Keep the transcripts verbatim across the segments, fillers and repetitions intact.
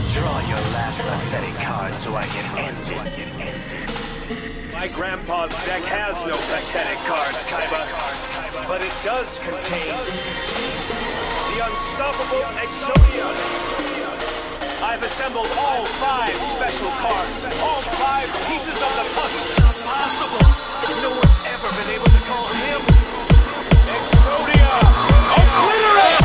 Draw your last pathetic card so I can end this. My grandpa's deck has no pathetic cards, Kaiba, but it does contain the unstoppable Exodia. I've assembled all five special cards, all five pieces of the puzzle. Impossible! No one's ever been able to call him Exodia! Obliterate!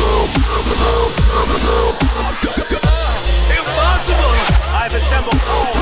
I've assembled all